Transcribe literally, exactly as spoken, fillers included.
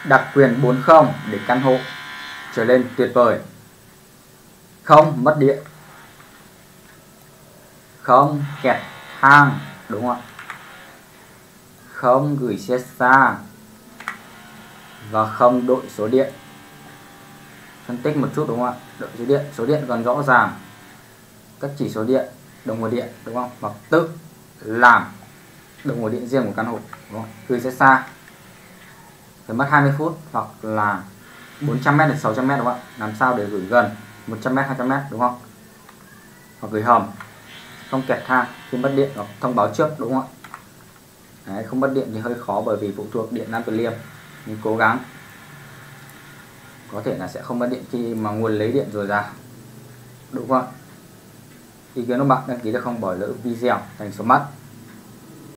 đặc quyền bốn không để căn hộ trở lên tuyệt vời. Không mất điện, không kẹt hang, đúng không ạ? Không gửi xe xa và không đội số điện. Phân tích một chút đúng không ạ? Đội số điện, số điện còn rõ ràng, các chỉ số điện, đồng hồ điện, đúng không? Hoặc tự làm đồng hồ điện riêng của căn hộ, đúng không? Gửi xe xa phải mất hai mươi phút hoặc là bốn trăm mét đến sáu trăm mét, đúng không ạ? Làm sao để gửi gần một trăm mét, hai trăm mét, đúng không? Hoặc gửi hầm, không kẹt hang khi mất điện hoặc thông báo trước, đúng không ạ? Đấy, không mất điện thì hơi khó bởi vì phụ thuộc điện Nam Từ Liêm, nhưng cố gắng. Có thể là sẽ không mất điện khi mà nguồn lấy điện dồi dào, đúng không ạ? Ý kiến của bạn đăng ký để không bỏ lỡ video. Thành số mắt.